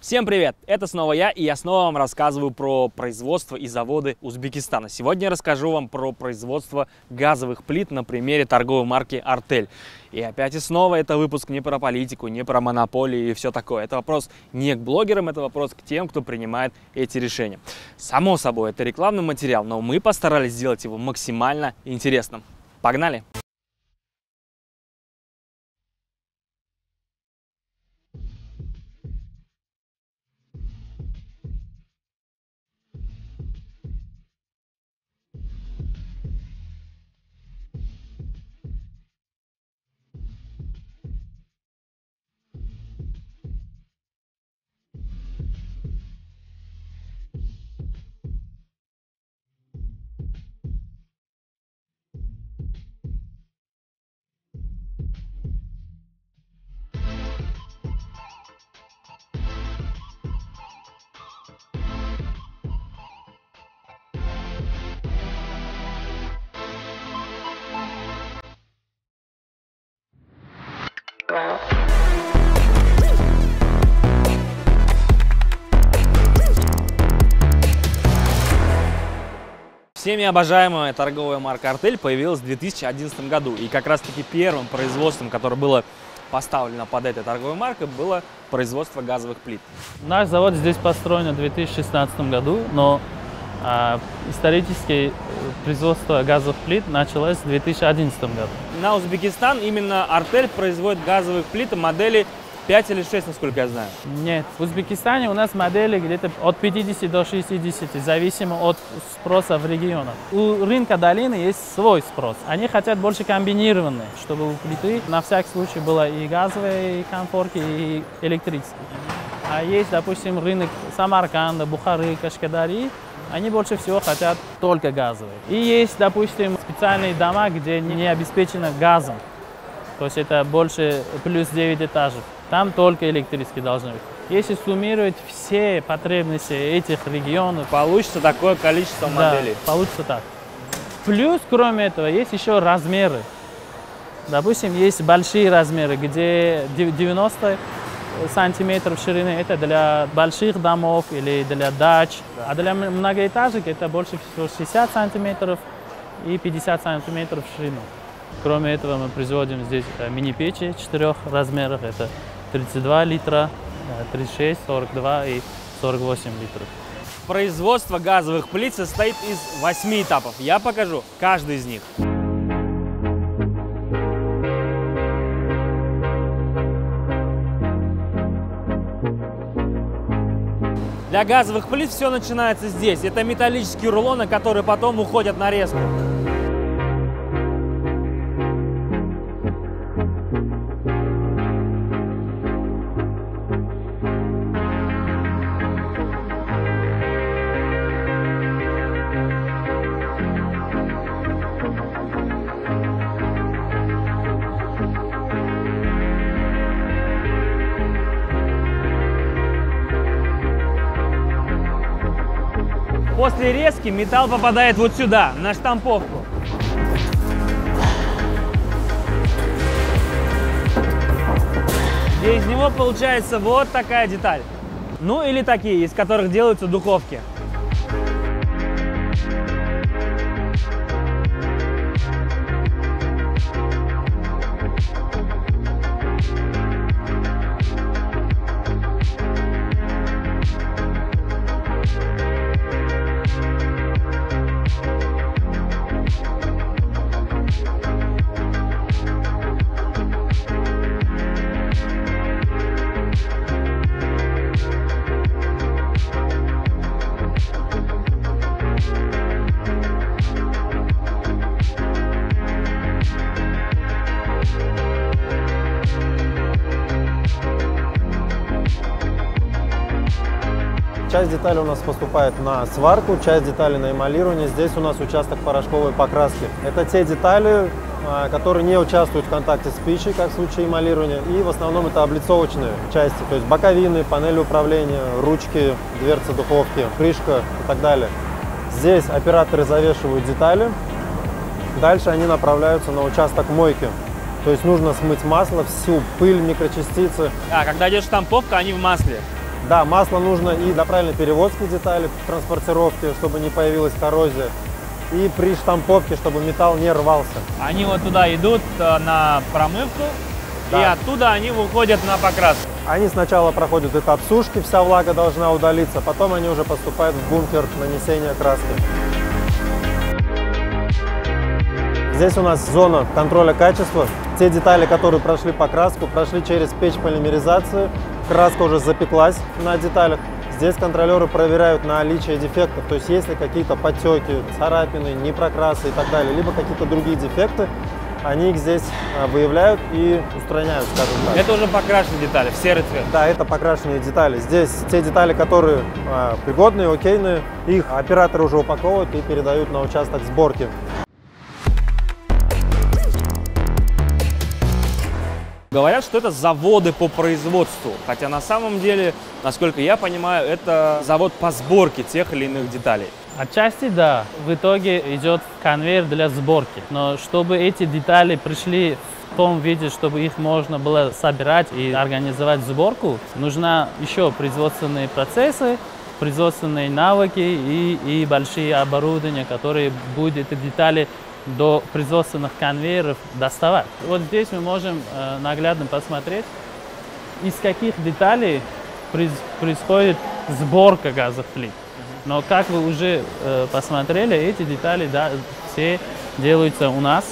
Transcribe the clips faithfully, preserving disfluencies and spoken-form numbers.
Всем привет! Это снова я, и я снова вам рассказываю про производство и заводы Узбекистана. Сегодня я расскажу вам про производство газовых плит на примере торговой марки Артель. И опять и снова это выпуск не про политику, не про монополии и все такое. Это вопрос не к блогерам, это вопрос к тем, кто принимает эти решения. Само собой, это рекламный материал, но мы постарались сделать его максимально интересным. Погнали! Всеми обожаемая торговая марка Артель появилась в две тысячи одиннадцатом году. И как раз таки первым производством, которое было поставлено под этой торговой маркой, было производство газовых плит. Наш завод здесь построен в две тысячи шестнадцатом году, но а, исторически производство газовых плит началось в две тысячи одиннадцатом году. На Узбекистан именно Артель производит газовых плит модели пять или шесть, насколько я знаю. Нет, в Узбекистане у нас модели где-то от пятидесяти до шестидесяти, зависимо от спроса в регионах. У рынка долины есть свой спрос. Они хотят больше комбинированные, чтобы у плиты на всякий случай было и газовые, и комфорки, и электрические. А есть, допустим, рынок Самарканда, Бухары, Кашкадари. Они больше всего хотят только газовые. И есть, допустим, специальные дома, где не обеспечено газом. То есть это больше плюс девять этажей. Там только электрические должны быть. Если суммировать все потребности этих регионов, Получится такое количество да, моделей. получится так. Плюс, кроме этого, есть еще размеры. Допустим, есть большие размеры, где девяносто сантиметров ширины. Это для больших домов или для дач. Да. А для многоэтажек это больше всего шестьдесят сантиметров и пятьдесят сантиметров в ширину. Кроме этого, мы производим здесь мини-печи четырех размеров. Это тридцать два литра, тридцать шесть, сорок два и сорок восемь литров. Производство газовых плит состоит из восьми этапов. Я покажу каждый из них. Для газовых плит все начинается здесь. Это металлические рулоны, которые потом уходят на резку. После резки металл попадает вот сюда, на штамповку. И из него получается вот такая деталь. Ну или такие, из которых делаются духовки. Часть деталей у нас поступает на сварку, часть деталей на эмалирование. Здесь у нас участок порошковой покраски. Это те детали, которые не участвуют в контакте с печью, как в случае эмалирования. И в основном это облицовочные части, то есть боковины, панели управления, ручки, дверцы духовки, крышка и так далее. Здесь операторы завешивают детали. Дальше они направляются на участок мойки. То есть нужно смыть масло, всю пыль, микрочастицы. А, когда идет штамповка, они в масле. Да, масло нужно и для правильной перевозки деталей, транспортировки, чтобы не появилась коррозия. И при штамповке, чтобы металл не рвался. Они вот туда идут на промывку, да. И оттуда они выходят на покраску. Они сначала проходят этап сушки, вся влага должна удалиться, потом они уже поступают в бункер нанесения краски. Здесь у нас зона контроля качества. Те детали, которые прошли покраску, прошли через печь полимеризации, краска уже запеклась на деталях. Здесь контролеры проверяют на наличие дефектов, то есть есть ли какие-то подтеки, царапины, непрокрасы и так далее, либо какие-то другие дефекты, они их здесь выявляют и устраняют, скажем так. Это уже покрашенные детали, в серый цвет? Да, это покрашенные детали. Здесь те детали, которые а, пригодные, окейные, их операторы уже упаковывают и передают на участок сборки. Говорят, что это заводы по производству, хотя на самом деле, насколько я понимаю, это завод по сборке тех или иных деталей. Отчасти да, в итоге идет конвейер для сборки, но чтобы эти детали пришли в том виде, чтобы их можно было собирать и организовать сборку, нужно еще производственные процессы, производственные навыки и, и большие оборудования, которые будут эти детали до производственных конвейеров доставать. Вот здесь мы можем э, наглядно посмотреть, из каких деталей произ, происходит сборка газовых плит. Но как вы уже э, посмотрели, эти детали да, все делаются у нас.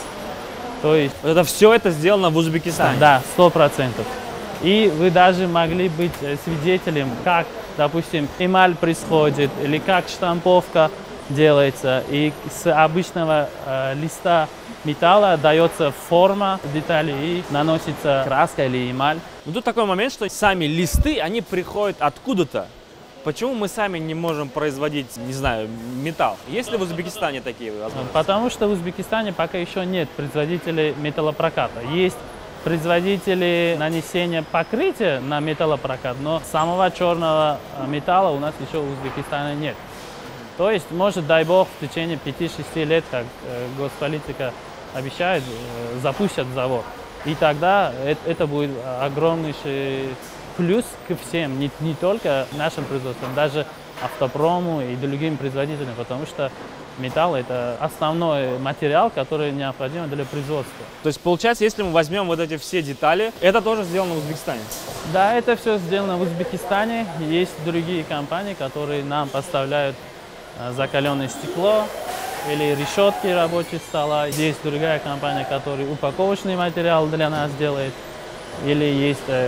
То есть это все это сделано в Узбекистане? Да, сто процентов. И вы даже могли быть свидетелем, как, допустим, эмаль происходит или как штамповка делается, и с обычного э, листа металла дается форма деталей и наносится краска или эмаль. Но тут такой момент, что сами листы, они приходят откуда-то. Почему мы сами не можем производить, не знаю, металл? Есть ли в Узбекистане такие возможности? Потому что в Узбекистане пока еще нет производителей металлопроката. Есть производители нанесения покрытия на металлопрокат, но самого черного металла у нас еще в Узбекистане нет. То есть, может, дай бог, в течение пяти-шести лет, как э, госполитика обещает, э, запустят завод. И тогда это, это будет огромнейший плюс ко всем, не, не только нашим производствам, даже автопрому и другим производителям, потому что металл – это основной материал, который необходим для производства. То есть, получается, если мы возьмем вот эти все детали, это тоже сделано в Узбекистане? Да, это все сделано в Узбекистане. Есть другие компании, которые нам поставляют закаленное стекло или решетки рабочие стола. Есть другая компания, которая упаковочный материал для нас делает. Или есть э,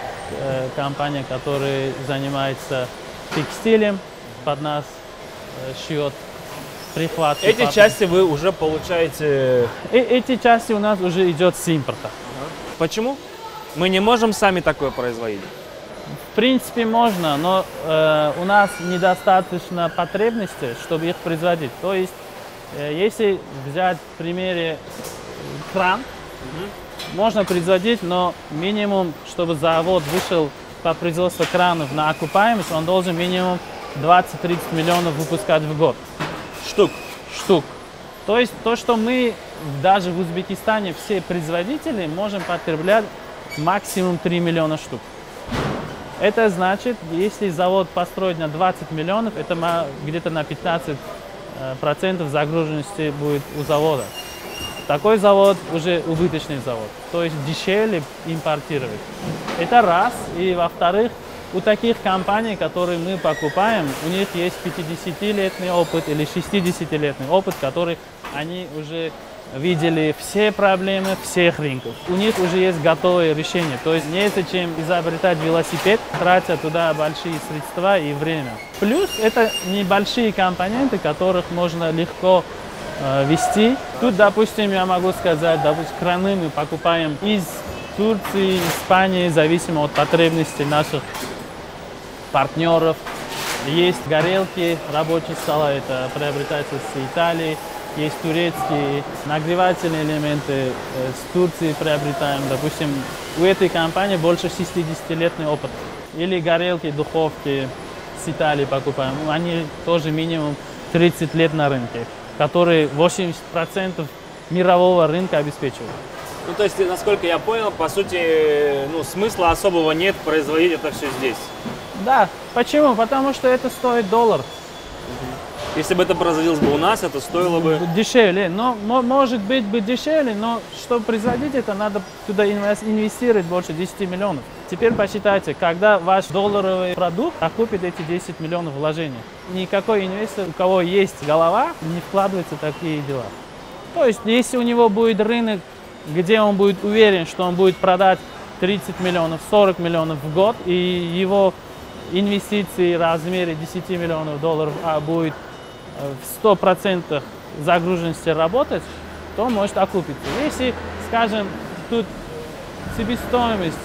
э, компания, которая занимается текстилем, под нас э, шьет прихватки. Эти части вы уже получаете? Э эти части у нас уже идет с импорта. Почему? Мы не можем сами такое производить? В принципе, можно, но э, у нас недостаточно потребности, чтобы их производить. То есть, э, если взять в примере кран, mm-hmm. можно производить, но минимум, чтобы завод вышел по производству кранов на окупаемость, он должен минимум двадцать-тридцать миллионов выпускать в год. Штук? Штук. То есть, то, что мы даже в Узбекистане все производители можем потреблять максимум три миллиона штук. Это значит, если завод построить на двадцать миллионов, это где-то на пятнадцать процентов загруженности будет у завода. Такой завод уже убыточный завод, то есть дешевле импортировать. Это раз. И во-вторых, у таких компаний, которые мы покупаем, у них есть пятидесятилетний опыт или шестидесятилетний опыт, который они уже видели все проблемы всех рынков. У них уже есть готовые решения. То есть незачем изобретать велосипед, тратя туда большие средства и время. Плюс это небольшие компоненты, которых можно легко э, вести. Тут, допустим, я могу сказать, допустим, краны мы покупаем из Турции, Испании, зависимо от потребностей наших партнеров. Есть горелки, рабочие стола, это приобретается с Италии. Есть турецкие нагревательные элементы, с Турции приобретаем. Допустим, у этой компании больше шестидесятилетний опыт. Или горелки, духовки с Италии покупаем. Они тоже минимум тридцать лет на рынке, которые восемьдесят процентов мирового рынка обеспечивают. Ну, то есть, насколько я понял, по сути, ну, смысла особого нет производить это все здесь. Да, почему? Потому что это стоит доллар. Если бы это производилось бы у нас, это стоило бы... Дешевле, но может быть бы дешевле, но чтобы производить это, надо туда инвестировать больше десяти миллионов. Теперь посчитайте, когда ваш долларовый продукт окупит эти десять миллионов вложений. Никакой инвестор, у кого есть голова, не вкладывается в такие дела. То есть, если у него будет рынок, где он будет уверен, что он будет продать тридцать миллионов, сорок миллионов в год, и его инвестиции в размере десяти миллионов долларов будет в сто процентов загруженности работать, то может окупиться. Если, скажем, тут себестоимость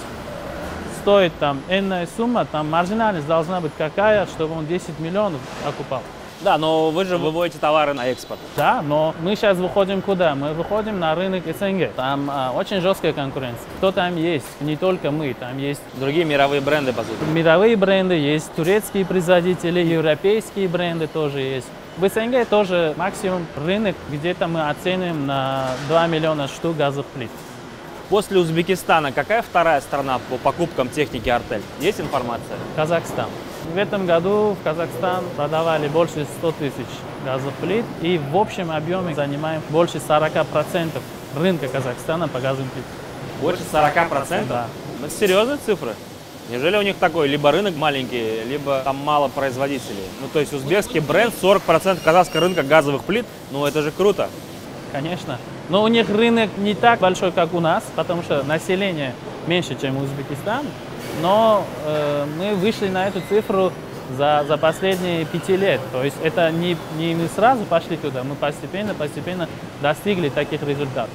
стоит там энная сумма, там маржинальность должна быть какая, чтобы он десять миллионов окупал. Да, но вы же выводите товары на экспорт. Да, но мы сейчас выходим куда? Мы выходим на рынок СНГ. Там а, очень жесткая конкуренция. Кто там есть? Не только мы, там есть другие мировые бренды, по сути. Мировые бренды, есть турецкие производители, европейские бренды тоже есть. В СНГ тоже максимум рынок, где-то мы оценим на два миллиона штук газовых плит. После Узбекистана какая вторая страна по покупкам техники Артель? Есть информация? Казахстан. В этом году в Казахстан продавали больше ста тысяч газовых плит, и в общем объеме занимаем больше сорока процентов рынка Казахстана по газовым плитам. Больше сорока процентов? Да. Это серьезные цифры? Неужели у них такой либо рынок маленький, либо там мало производителей? Ну, то есть узбекский бренд, сорок процентов казахского рынка газовых плит, ну это же круто. Конечно. Но у них рынок не так большой, как у нас, потому что население меньше, чем у Узбекистана. Но э, мы вышли на эту цифру за, за последние пяти лет. То есть это не, не мы сразу пошли туда, мы постепенно, постепенно достигли таких результатов.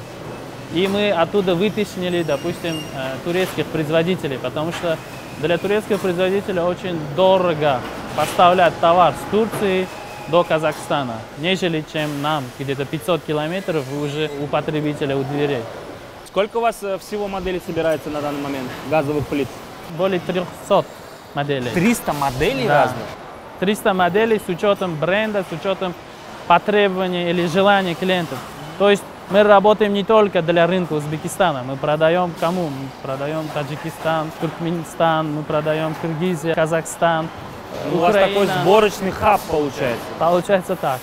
И мы оттуда вытеснили, допустим, э, турецких производителей, потому что для турецких производителей очень дорого поставлять товар с Турции до Казахстана, нежели чем нам, где-то пятьсот километров уже у потребителя, у дверей. Сколько у вас всего моделей собирается на данный момент газовых плит? Более трёхсот моделей. триста моделей Да. разных? триста моделей с учетом бренда, с учетом потребований или желаний клиентов. То есть мы работаем не только для рынка Узбекистана, мы продаем кому? Мы продаем Таджикистан, Туркменистан, мы продаем Киргизия, Казахстан, У вас такой сборочный хаб получается. Получается так.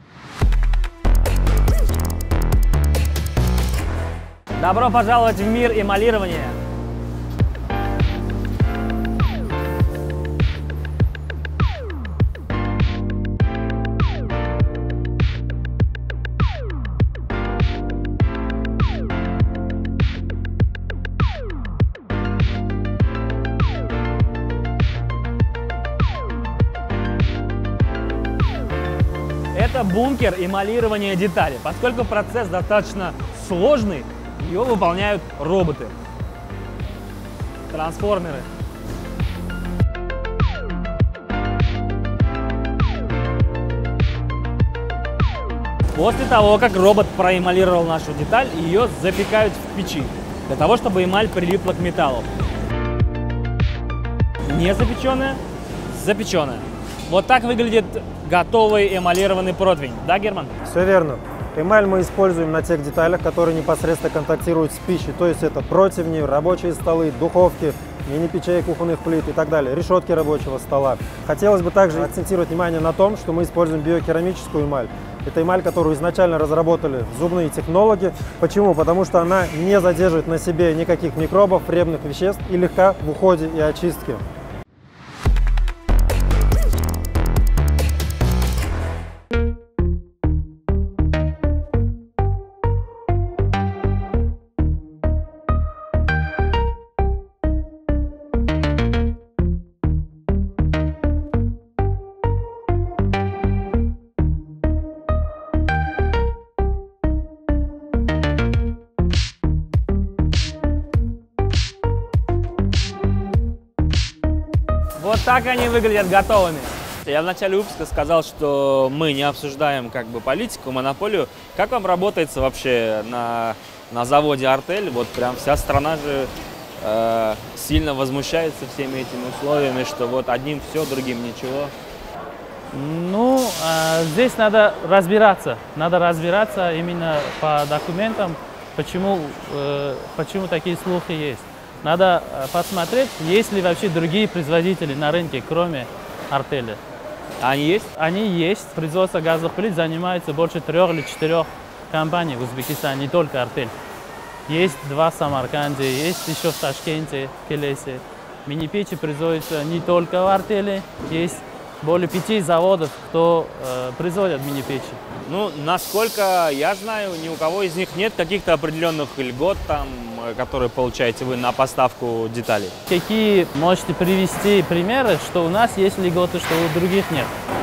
Добро пожаловать в мир эмалирования. Это бункер эмалирования деталей. Поскольку процесс достаточно сложный, его выполняют роботы, трансформеры. После того, как робот проэмалировал нашу деталь, ее запекают в печи, для того, чтобы эмаль прилипла к металлу. Не запеченная, запеченная. Вот так выглядит готовый эмалированный противень. Да, Герман? Все верно. Эмаль мы используем на тех деталях, которые непосредственно контактируют с пищей. То есть это противни, рабочие столы, духовки, мини-печей, кухонных плит и так далее, решетки рабочего стола. Хотелось бы также акцентировать внимание на том, что мы используем биокерамическую эмаль. Это эмаль, которую изначально разработали зубные технологи. Почему? Потому что она не задерживает на себе никаких микробов, вредных веществ и легка в уходе и очистке. Вот так они выглядят готовыми. Я в начале выпуска сказал, что мы не обсуждаем как бы политику, монополию. Как вам работается вообще на, на заводе Артель? Вот прям вся страна же э, сильно возмущается всеми этими условиями, что вот одним все, другим ничего. Ну, э, здесь надо разбираться. Надо разбираться именно по документам, почему, э, почему такие слухи есть. Надо посмотреть, есть ли вообще другие производители на рынке, кроме Артеля. Они есть? Они есть. Производство газовых плит занимается больше трех или четырех компаний в Узбекистане, не только Артель. Есть два в Самарканде, есть еще в Ташкенте, в Келесе. Мини-печи производятся не только в Артеле, есть более пяти заводов, кто э, производит мини-печи. Ну, насколько я знаю, ни у кого из них нет каких-то определенных льгот, там, которые получаете вы на поставку деталей. Какие можете привести примеры, что у нас есть льготы, что у других нет?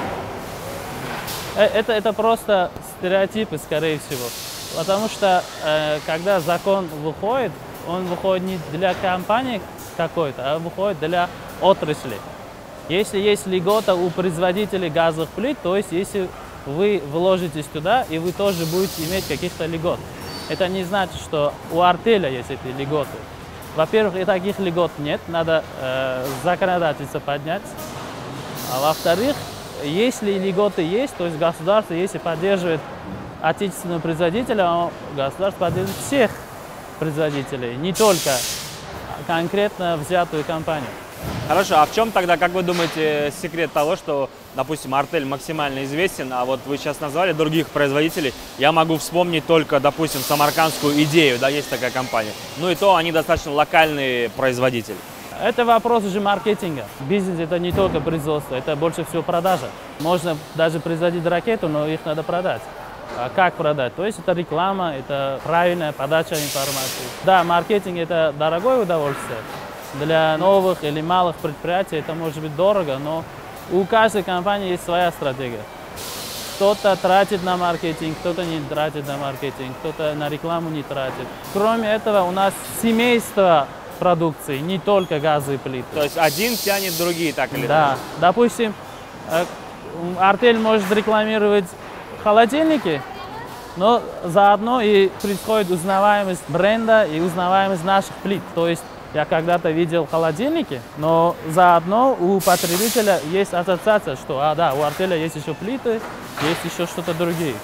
Это, это просто стереотипы, скорее всего. Потому что, э, когда закон выходит, он выходит не для компании какой-то, а выходит для отрасли. Если есть льгота у производителей газовых плит, то есть если вы вложитесь туда, и вы тоже будете иметь каких-то льгот. Это не значит, что у Артеля есть эти льготы. Во-первых, и таких льгот нет, надо э, законодательство поднять. А во-вторых, если льготы есть, то есть государство, если поддерживает отечественного производителя, государство поддерживает всех производителей, не только конкретно взятую компанию. Хорошо, а в чем тогда, как вы думаете, секрет того, что, допустим, Артель максимально известен, а вот вы сейчас назвали других производителей, я могу вспомнить только, допустим, самаркандскую идею, да, есть такая компания, ну и то они достаточно локальные производители. Это вопрос уже маркетинга. Бизнес — это не только производство, это больше всего продажа. Можно даже производить ракету, но их надо продать. А как продать? То есть это реклама, это правильная подача информации. Да, маркетинг — это дорогое удовольствие. Для новых или малых предприятий это может быть дорого, но у каждой компании есть своя стратегия. Кто-то тратит на маркетинг, кто-то не тратит на маркетинг, кто-то на рекламу не тратит. Кроме этого, у нас семейство продукции, не только газовые плиты. То есть один тянет другие, так или иначе? Да. Допустим, Артель может рекламировать холодильники, но заодно и происходит узнаваемость бренда и узнаваемость наших плит. То есть я когда-то видел холодильники, но заодно у потребителя есть ассоциация, что а, да, у Артеля есть еще плиты, есть еще что-то другое.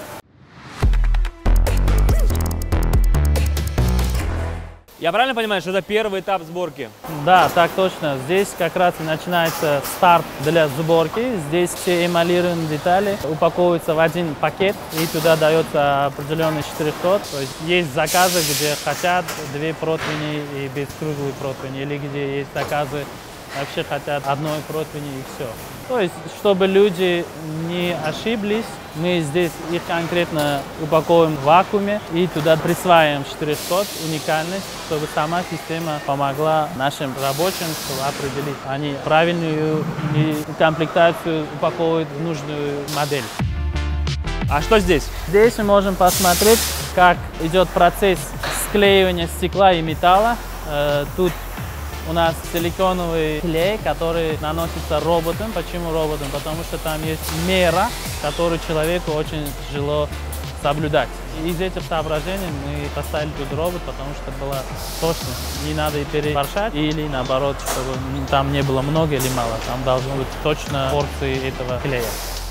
Я правильно понимаю, что это первый этап сборки? Да, так точно. Здесь как раз и начинается старт для сборки. Здесь все эмалированные детали упаковываются в один пакет, и туда дается определенный штрих-код. То есть есть заказы, где хотят две противни и без круглой противни, или где есть заказы, вообще хотят одной противни и все. То есть, чтобы люди не ошиблись, мы здесь их конкретно упаковываем в вакууме и туда присваиваем штрих-код, уникальность, чтобы сама система помогла нашим рабочим, чтобы определить, они правильную комплектацию упаковывают в нужную модель. А что здесь? Здесь мы можем посмотреть, как идет процесс склеивания стекла и металла. Тут у нас силиконовый клей, который наносится роботом. Почему роботом? Потому что там есть мера, которую человеку очень тяжело соблюдать. И из этих соображений мы поставили тут робот, потому что была точность. Не надо и переборщать, или наоборот, чтобы там не было много или мало. Там должны быть точно порции этого клея.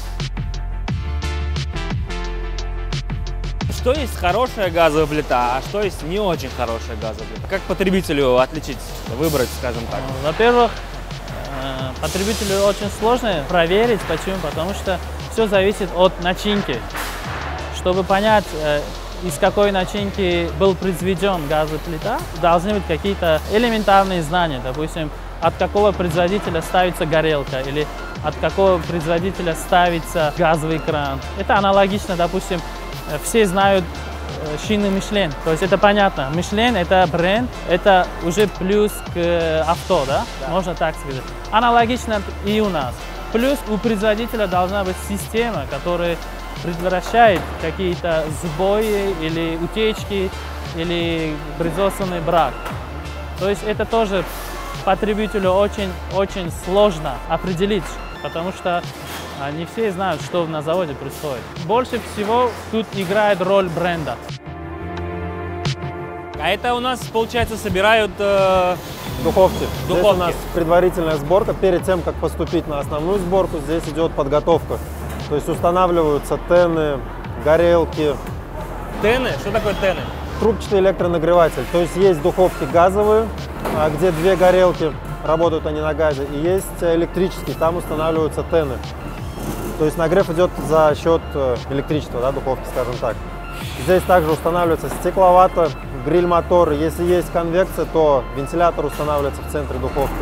Что есть хорошая газовая плита, а что есть не очень хорошая газовая плита? Как потребителю отличить, выбрать, скажем так? Во-первых, потребителю очень сложно проверить. Почему? Потому что все зависит от начинки. Чтобы понять, из какой начинки был произведен газовая плита, должны быть какие-то элементарные знания. Допустим, от какого производителя ставится горелка или от какого производителя ставится газовый кран. Это аналогично, допустим, все знают шины Michelin, то есть это понятно. Michelin — это бренд, это уже плюс к авто, да? Да. Можно так сказать. Аналогично и у нас. Плюс у производителя должна быть система, которая предотвращает какие-то сбои или утечки, или производственный брак. То есть это тоже потребителю очень-очень сложно определить, потому что не все знают, что на заводе происходит. Больше всего тут играет роль бренда. А это у нас, получается, собирают э... духовки. духовки. Здесь у нас предварительная сборка. Перед тем, как поступить на основную сборку, здесь идет подготовка. То есть устанавливаются тены, горелки. Тены? Что такое тены? Трубчатый электронагреватель. То есть есть духовки газовые, где две горелки, работают они на газе, и есть электрический, там устанавливаются тены. То есть нагрев идет за счет электричества, да, духовки, скажем так. Здесь также устанавливается стекловата, гриль-мотор. Если есть конвекция, то вентилятор устанавливается в центре духовки.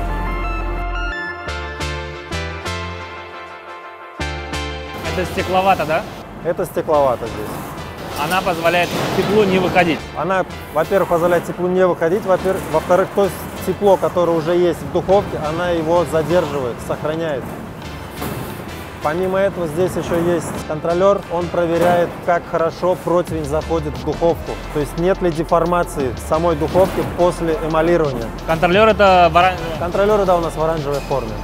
Это стекловата, да? Это стекловата здесь. Она позволяет теплу не выходить. Она, во-первых, позволяет теплу не выходить, во-вторых, то тепло, которое уже есть в духовке, она его задерживает, сохраняет. Помимо этого, здесь еще есть контролер, он проверяет, как хорошо противень заходит в духовку. То есть нет ли деформации самой духовки после эмалирования. Контролер это... Вара... Контролеры, да, у нас в оранжевой форме.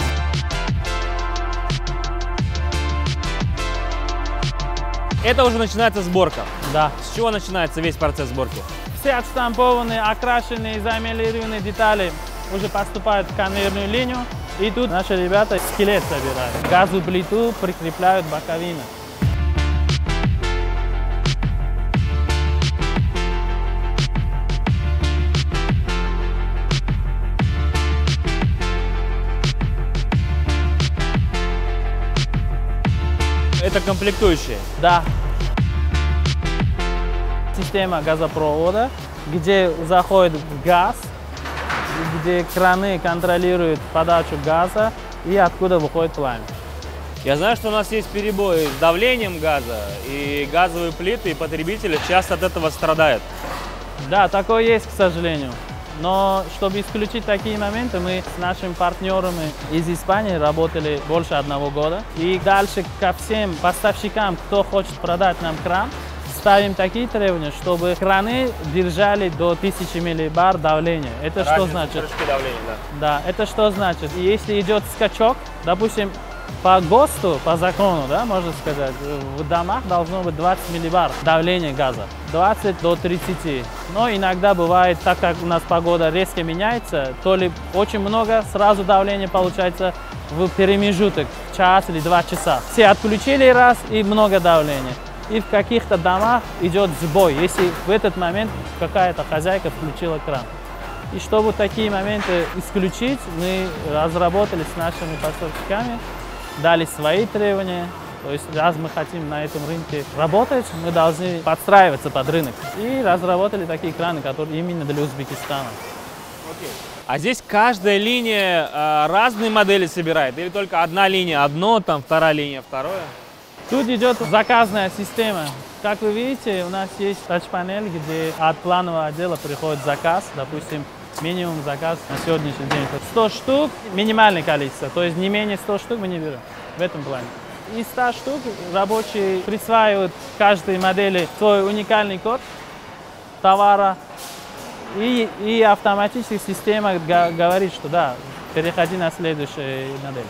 Это уже начинается сборка. Да. С чего начинается весь процесс сборки? Все отштампованные, окрашенные, замелированные детали уже поступают в конвейерную линию. И тут наши ребята скелет собирают. Газовую плиту прикрепляют боковины. Это комплектующие? Да. Система газопровода, где заходит газ, где краны контролируют подачу газа и откуда выходит пламя. Я знаю, что у нас есть перебои с давлением газа, и газовые плиты, и потребители часто от этого страдают. Да, такое есть, к сожалению. Но чтобы исключить такие моменты, мы с нашими партнерами из Испании работали больше одного года. И дальше ко всем поставщикам, кто хочет продать нам кран, ставим такие требования, чтобы краны держали до тысячи миллибар давления. Это Разница что значит? давления, да. Да, это что значит? Если идет скачок, допустим, по ГОСТу, по закону, да, можно сказать, в домах должно быть двадцать миллибар давления газа, двадцать до тридцати. Но иногда бывает, так как у нас погода резко меняется, то ли очень много сразу давления получается в промежуток, час или два часа. Все отключили раз и много давления. И в каких-то домах идет сбой, если в этот момент какая-то хозяйка включила кран. И чтобы такие моменты исключить, мы разработали с нашими поставщиками, дали свои требования. То есть, раз мы хотим на этом рынке работать, мы должны подстраиваться под рынок. И разработали такие краны, которые именно для Узбекистана. А здесь каждая линия э, разные модели собирает? Или только одна линия одно, там вторая линия второе? Тут идет заказная система. Как вы видите, у нас есть тач-панель, где от планового отдела приходит заказ, допустим, минимум заказ на сегодняшний день. сто штук, минимальное количество, то есть не менее ста штук мы не берем в этом плане. Из ста штук рабочие присваивают каждой модели свой уникальный код товара, и, и автоматически система говорит, что да, переходи на следующую модель.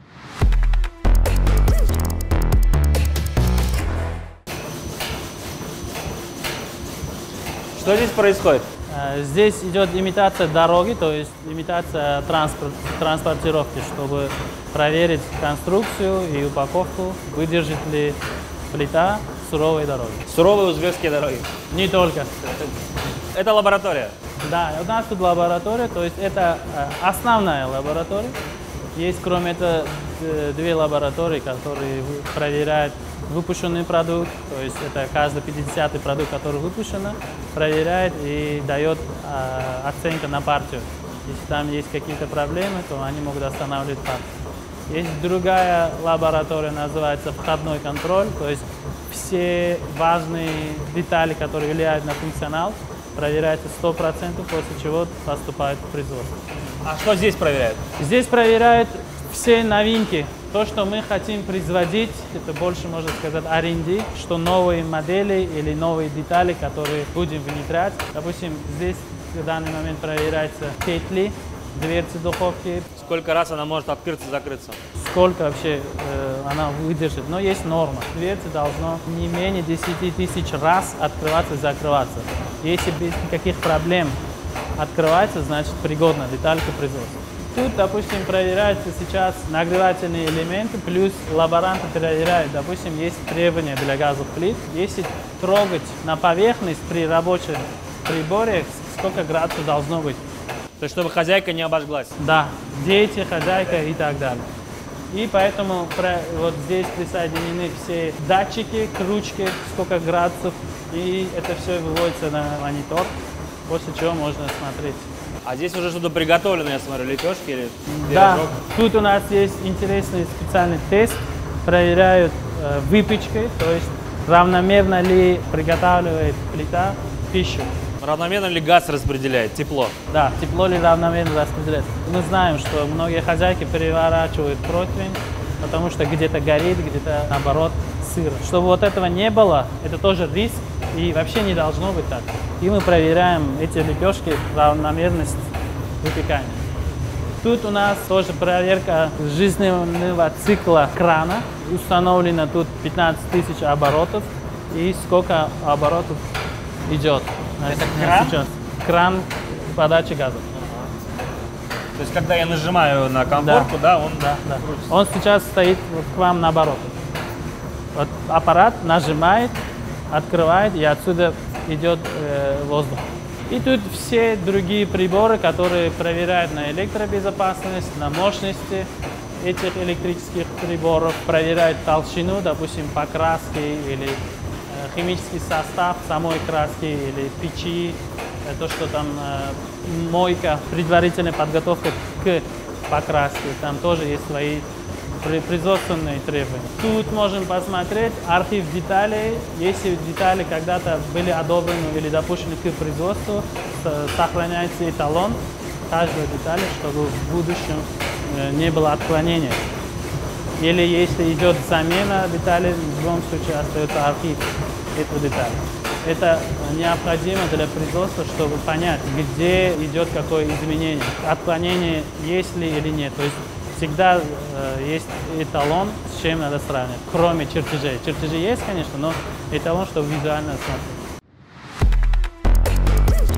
Что здесь происходит? Здесь идет имитация дороги, то есть имитация транспорт, транспортировки, чтобы проверить конструкцию и упаковку, выдержит ли плита суровой дороги. Суровые узбекские дороги? Не только. Это лаборатория? Да, у нас тут лаборатория, то есть это основная лаборатория. Есть, кроме этого, две лаборатории, которые проверяют выпущенный продукт, то есть это каждый пятидесятый продукт, который выпущен, проверяет и дает э, оценку на партию. Если там есть какие-то проблемы, то они могут останавливать партию. Есть другая лаборатория, называется входной контроль, то есть все важные детали, которые влияют на функционал, проверяются сто процентов, после чего поступают в производство. А что здесь проверяют? Здесь проверяют все новинки. То, что мы хотим производить, это больше, можно сказать, ар энд ди, что новые модели или новые детали, которые будем внедрять. Допустим, здесь в данный момент проверяется петли, дверцы духовки. Сколько раз она может открыться, закрыться? Сколько вообще э, она выдержит. Но есть норма. Дверцы должно не менее десяти тысяч раз открываться и закрываться. Если без никаких проблем открывается, значит пригодна деталь к производству. Тут, допустим, проверяются сейчас нагревательные элементы, плюс лаборанты проверяют, допустим, есть требования для газовых плит. Если трогать на поверхность при рабочем приборе сколько градусов должно быть. То есть, чтобы хозяйка не обожглась. Да, дети, хозяйка и так далее. И поэтому вот здесь присоединены все датчики к ручке, сколько градусов, и это все выводится на монитор, после чего можно смотреть. А здесь уже что-то приготовлено, я смотрю, лепешки или Да, пирожок? тут у нас есть интересный специальный тест, проверяют э, выпечкой, то есть равномерно ли приготавливает плита пищу. Равномерно ли газ распределяет, тепло? Да, тепло ли равномерно распределяется. Мы знаем, что многие хозяйки переворачивают противень, потому что где-то горит, где-то наоборот сыр. Чтобы вот этого не было, это тоже риск и вообще не должно быть так. И мы проверяем эти лепешки, равномерность выпекания. Тут у нас тоже проверка жизненного цикла крана. Установлено тут пятнадцать тысяч оборотов и сколько оборотов идет. Это кран? Сейчас. Кран подачи газа. То есть, когда я нажимаю на комфорку, да, да он да, да. крутится. Он сейчас стоит вот к вам наоборот. Вот аппарат нажимает, открывает, и отсюда идет э, воздух. И тут все другие приборы, которые проверяют на электробезопасность, на мощности этих электрических приборов, проверяют толщину, допустим, покраски или химический состав самой краски или печи, то, что там э, мойка, предварительная подготовка к покраске, там тоже есть свои производственные требования. Тут можем посмотреть архив деталей. Если детали когда-то были одобрены или допущены к производству, сохраняется эталон каждой детали, чтобы в будущем э, не было отклонения. Или если идет замена деталей, в любом случае остается архив эту деталь. Это необходимо для производства, чтобы понять, где идет какое изменение, отклонение есть ли или нет. То есть всегда э, есть эталон, с чем надо сравнивать, кроме чертежей. Чертежи есть, конечно, но эталон, чтобы визуально смотреть.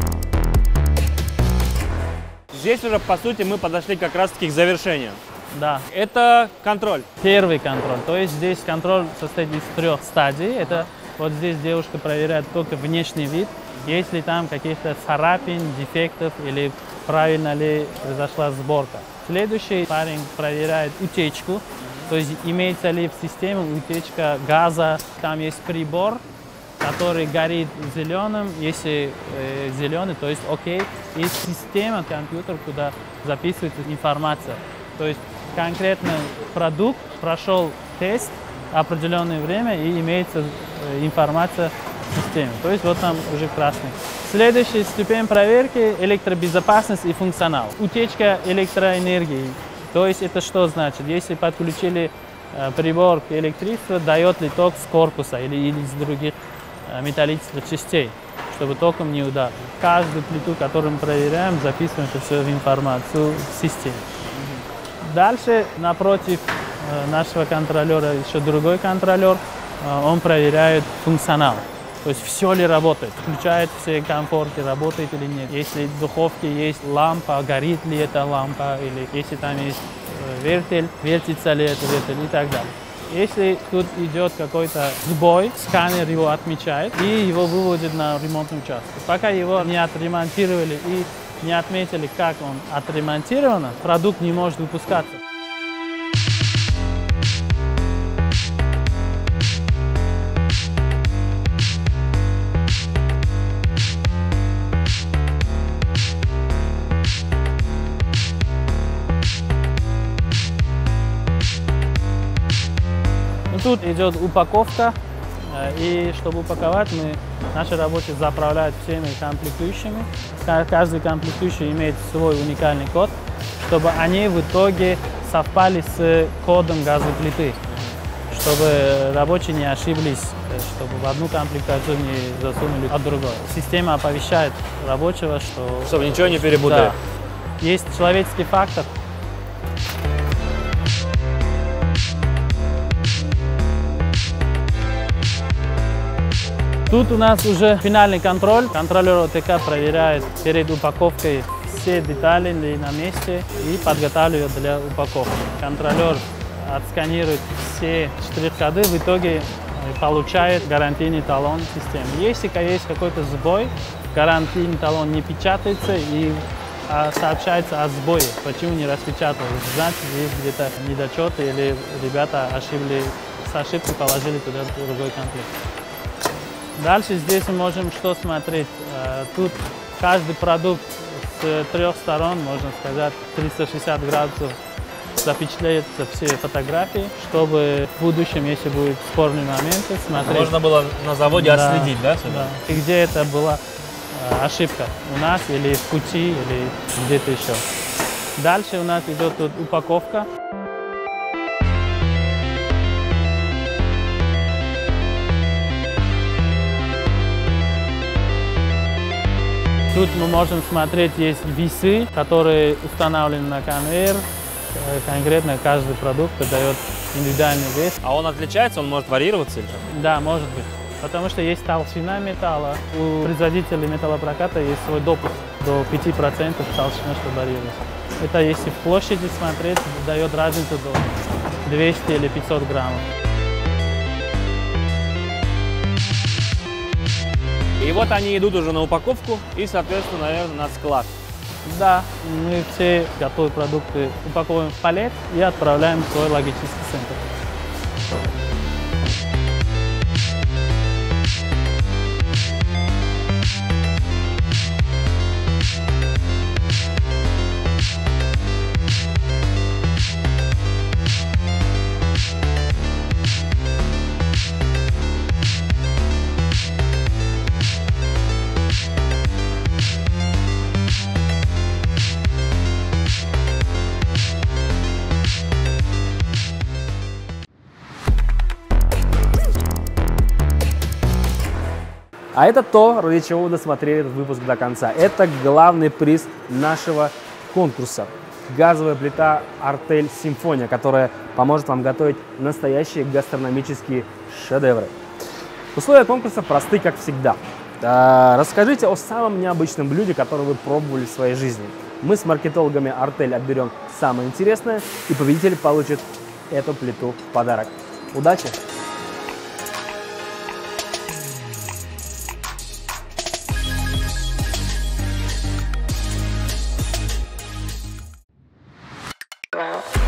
Здесь уже, по сути, мы подошли как раз-таки к завершению. Да. Это контроль. Первый контроль. То есть здесь контроль состоит из трех стадий. Это вот здесь девушка проверяет только внешний вид, есть ли там каких-то царапин, дефектов или правильно ли произошла сборка. Следующий парень проверяет утечку, то есть имеется ли в системе утечка газа. Там есть прибор, который горит зеленым, если э, зеленый, то есть окей. И система, компьютер, куда записывается информация. То есть конкретно продукт прошел тест определенное время и имеется информация в системе. То есть вот там уже красный. Следующая ступень проверки – электробезопасность и функционал. Утечка электроэнергии. То есть это что значит? Если подключили э, прибор к электричеству, дает ли ток с корпуса или, или из других э, металлических частей, чтобы током не ударил. Каждую плиту, которую мы проверяем, записываем это все в информацию в системе. Дальше напротив нашего контролера еще другой контролер, он проверяет функционал, то есть все ли работает, включает все комфорты, работает или нет. Если в духовке есть лампа, горит ли эта лампа, или если там есть вертель, вертится ли это вертель и так далее. Если тут идет какой-то сбой, сканер его отмечает и его выводит на ремонтный участок. Пока его не отремонтировали и не отметили, как он отремонтирован, продукт не может выпускаться. Тут идет упаковка, и чтобы упаковать, мы, наши рабочие заправляют всеми комплектующими. Каждый комплектующий имеет свой уникальный код, чтобы они в итоге совпали с кодом газовой плиты, чтобы рабочие не ошиблись, чтобы в одну комплектацию не засунули от другой. Система оповещает рабочего, что... Чтобы ничего не перепутали. Да. Есть человеческий фактор. Тут у нас уже финальный контроль. Контролер ОТК проверяет перед упаковкой все детали ли на месте и подготавливает для упаковки. Контролер отсканирует все штрих-коды, в итоге получает гарантийный талон системы. Если есть какой-то сбой в гарантийный талон не печатается и а, сообщается о сбое, почему не распечатал. Значит, есть где-то недочеты или ребята ошибли, с ошибкой положили туда другой комплект. Дальше здесь мы можем что смотреть. Тут каждый продукт с трех сторон, можно сказать, триста шестьдесят градусов запечатляются все фотографии, чтобы в будущем, если будут спорные моменты, смотреть. Можно было на заводе да, отследить, да? Сюда? Да. И где это была э, ошибка, у нас или в пути, или где-то еще. Дальше у нас идет тут упаковка. Тут мы можем смотреть, есть весы, которые установлены на конвейер. Конкретно каждый продукт дает индивидуальный вес. А он отличается, он может варьироваться или что? Да, может быть. Потому что есть толщина металла. У производителей металлопроката есть свой допуск до пяти процентов толщины, что варьируется. Это если в площади смотреть, дает разницу до двухсот или пятисот граммов. И вот они идут уже на упаковку и, соответственно, наверное, на склад. Да, мы все готовые продукты упаковываем в палет и отправляем в свой логистический центр. А это то, ради чего вы досмотрели этот выпуск до конца. Это главный приз нашего конкурса. Газовая плита Артель Симфония, которая поможет вам готовить настоящие гастрономические шедевры. Условия конкурса просты, как всегда. Расскажите о самом необычном блюде, которое вы пробовали в своей жизни. Мы с маркетологами Артель отберем самое интересное, и победитель получит эту плиту в подарок. Удачи! Wow.